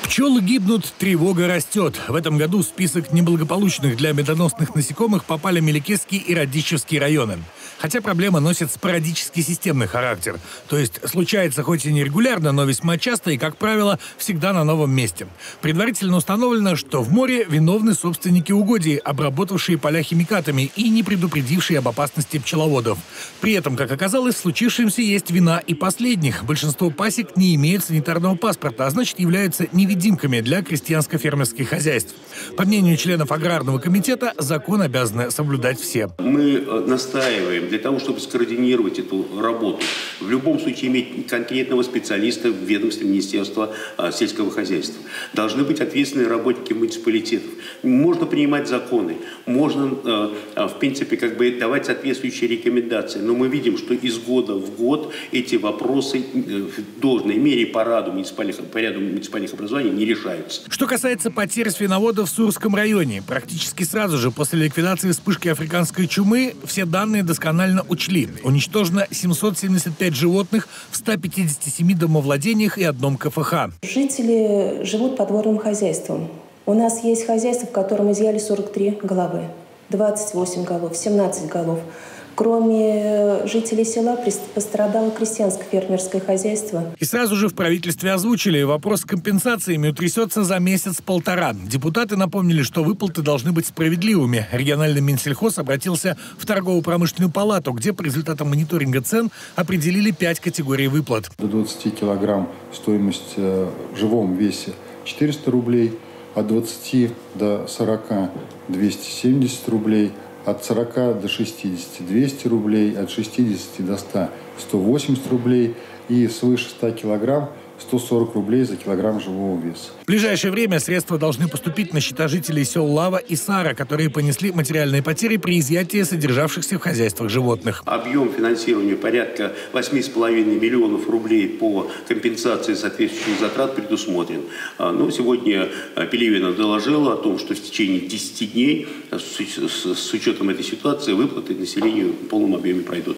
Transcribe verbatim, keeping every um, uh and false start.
Пчелы гибнут, тревога растет. В этом году в список неблагополучных для медоносных насекомых попали Меликесский и Радищевский районы. Хотя проблема носит спорадический системный характер. То есть случается хоть и нерегулярно, но весьма часто и, как правило, всегда на новом месте. Предварительно установлено, что в море виновны собственники угодий, обработавшие поля химикатами и не предупредившие об опасности пчеловодов. При этом, как оказалось, в случившемся есть вина и последних. Большинство пасек не имеют санитарного паспорта, а значит являются невидимками для крестьянско-фермерских хозяйств. По мнению членов аграрного комитета, закон обязаны соблюдать все. Мы настаиваем для того, чтобы скоординировать эту работу. В любом случае иметь конкретного специалиста в ведомстве Министерства сельского хозяйства. Должны быть ответственные работники муниципалитетов. Можно принимать законы, можно, в принципе, как бы давать соответствующие рекомендации. Но мы видим, что из года в год эти вопросы в должной мере по ряду муниципальных, по ряду муниципальных образований не решаются. Что касается потерь свиноводов в Сурском районе, практически сразу же после ликвидации вспышки африканской чумы все данные досконально учли. Уничтожено семьсот семьдесят пять животных в ста пятидесяти семи домовладениях и одном ка эф ха. Жители живут подворным хозяйством. У нас есть хозяйство, в котором изъяли сорок три головы, двадцать восемь голов, семнадцать голов. Кроме жителей села пострадало крестьянско-фермерское хозяйство. И сразу же в правительстве озвучили, вопрос с компенсациями утрясется за месяц-полтора. Депутаты напомнили, что выплаты должны быть справедливыми. Региональный Минсельхоз обратился в торгово-промышленную палату, где по результатам мониторинга цен определили пять категорий выплат. До двадцати килограмм стоимость в живом весе четыреста рублей, от двадцати до сорока двести семьдесят рублей. От сорока до шестидесяти двести рублей, от шестидесяти до ста сто восемьдесят рублей и свыше ста килограмм сто сорок рублей за килограмм живого веса. В ближайшее время средства должны поступить на счета жителей сел Лава и Сара, которые понесли материальные потери при изъятии содержавшихся в хозяйствах животных. Объем финансирования порядка восьми с половиной миллионов рублей по компенсации соответствующих затрат предусмотрен. Но сегодня Пелевина доложила о том, что в течение десяти дней с учетом этой ситуации выплаты населению в полном объеме пройдут.